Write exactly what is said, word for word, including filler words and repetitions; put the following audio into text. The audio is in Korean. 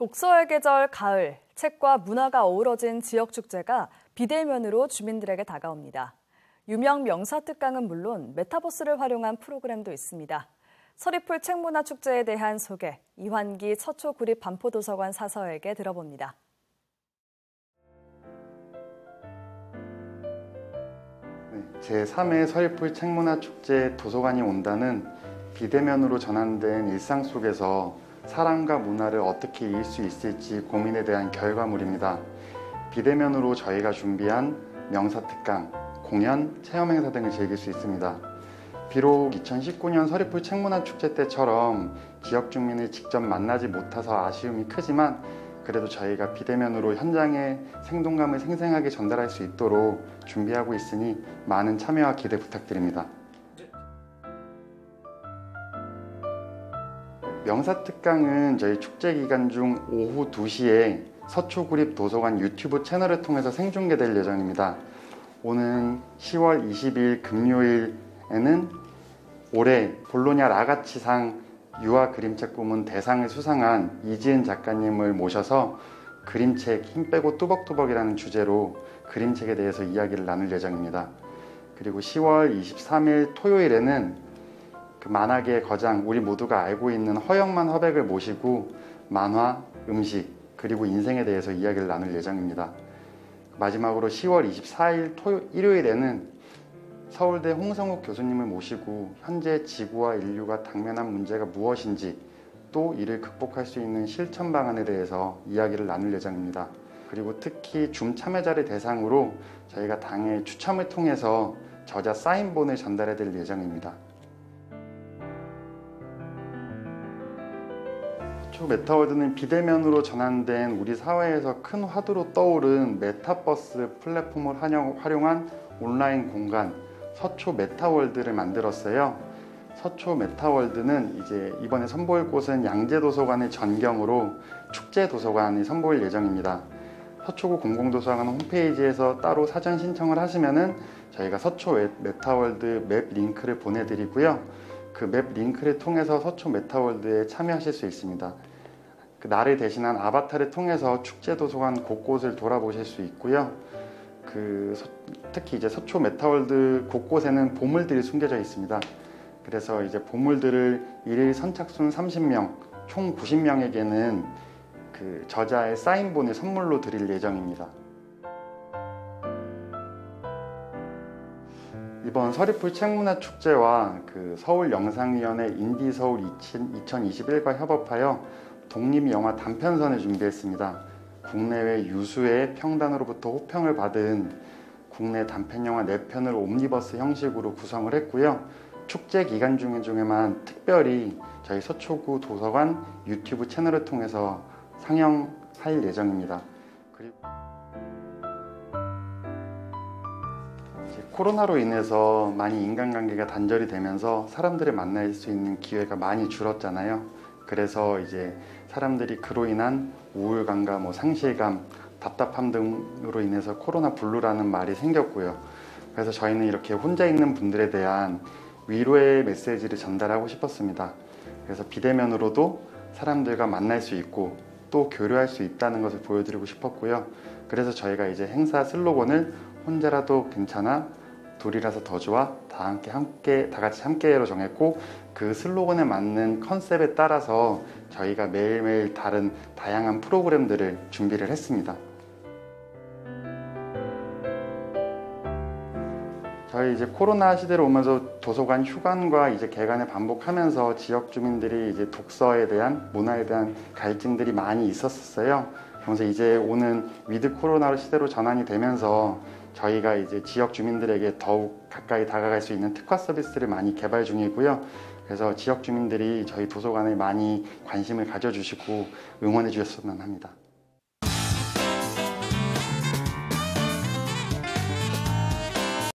독서의 계절 가을, 책과 문화가 어우러진 지역축제가 비대면으로 주민들에게 다가옵니다. 유명 명사특강은 물론 메타버스를 활용한 프로그램도 있습니다. 서리풀 책문화축제에 대한 소개, 이환기 서초구립 반포도서관 사서에게 들어봅니다. 제삼 회 서리풀 책문화축제 도서관이 온다는 비대면으로 전환된 일상 속에서 사람과 문화를 어떻게 이을 수 있을지 고민에 대한 결과물입니다. 비대면으로 저희가 준비한 명사특강, 공연, 체험행사 등을 즐길 수 있습니다. 비록 이천십구 년 서리풀 책문화축제 때처럼 지역 주민을 직접 만나지 못해서 아쉬움이 크지만 그래도 저희가 비대면으로 현장의 생동감을 생생하게 전달할 수 있도록 준비하고 있으니 많은 참여와 기대 부탁드립니다. 명사특강은 저희 축제 기간 중 오후 두 시에 서초구립 도서관 유튜브 채널을 통해서 생중계될 예정입니다. 오는 시월 이십일 금요일에는 올해 볼로냐 라가치상 유아 그림책 부문 대상을 수상한 이지은 작가님을 모셔서 그림책 힘 빼고 뚜벅뚜벅이라는 주제로 그림책에 대해서 이야기를 나눌 예정입니다. 그리고 시월 이십삼일 토요일에는 그 만화계의 거장, 우리 모두가 알고 있는 허영만 화백을 모시고 만화, 음식, 그리고 인생에 대해서 이야기를 나눌 예정입니다. 마지막으로 시월 이십사일 토요, 일요일에는 서울대 홍성욱 교수님을 모시고 현재 지구와 인류가 당면한 문제가 무엇인지 또 이를 극복할 수 있는 실천 방안에 대해서 이야기를 나눌 예정입니다. 그리고 특히 줌 참여자를 대상으로 저희가 당일 추첨을 통해서 저자 사인본을 전달해 드릴 예정입니다. 메타월드는 비대면으로 전환된 우리 사회에서 큰 화두로 떠오른 메타버스 플랫폼을 활용한 온라인 공간 서초 메타월드를 만들었어요. 서초 메타월드는 이제 이번에 선보일 곳은 양재도서관의 전경으로 축제도서관이 선보일 예정입니다. 서초구 공공도서관 홈페이지에서 따로 사전 신청을 하시면은 저희가 서초 메타월드 맵 링크를 보내드리고요. 그 맵 링크를 통해서 서초 메타월드에 참여하실 수 있습니다. 그 나를 대신한 아바타를 통해서 축제도서관 곳곳을 돌아보실 수 있고요. 그 서, 특히 이제 서초 메타월드 곳곳에는 보물들이 숨겨져 있습니다. 그래서 이제 보물들을 일일 선착순 삼십 명, 총 구십 명에게는 그 저자의 사인본을 선물로 드릴 예정입니다. 이번 서리풀 책문화축제와 그 서울영상위원회 인디서울 이천이십일과 협업하여 독립영화 단편선을 준비했습니다. 국내외 유수의 평단으로부터 호평을 받은 국내 단편영화 네 편을 옴니버스 형식으로 구성을 했고요. 축제 기간 중에 중에만 특별히 저희 서초구 도서관 유튜브 채널을 통해서 상영할 예정입니다. 그리고 코로나로 인해서 많이 인간관계가 단절이 되면서 사람들을 만날 수 있는 기회가 많이 줄었잖아요. 그래서 이제 사람들이 그로 인한 우울감과 뭐 상실감, 답답함 등으로 인해서 코로나 블루라는 말이 생겼고요. 그래서 저희는 이렇게 혼자 있는 분들에 대한 위로의 메시지를 전달하고 싶었습니다. 그래서 비대면으로도 사람들과 만날 수 있고 또 교류할 수 있다는 것을 보여드리고 싶었고요. 그래서 저희가 이제 행사 슬로건을 혼자라도 괜찮아, 둘이라서 더 좋아, 다 함께 함께 다 같이 함께로 정했고 그 슬로건에 맞는 컨셉에 따라서 저희가 매일매일 다른 다양한 프로그램들을 준비를 했습니다. 저희 이제 코로나 시대로 오면서 도서관 휴관과 이제 개관을 반복하면서 지역 주민들이 이제 독서에 대한 문화에 대한 갈증들이 많이 있었어요. 그래서 이제 오는 위드 코로나 시대로 전환이 되면서 저희가 이제 지역 주민들에게 더욱 가까이 다가갈 수 있는 특화 서비스를 많이 개발 중이고요. 그래서 지역 주민들이 저희 도서관에 많이 관심을 가져주시고 응원해 주셨으면 합니다.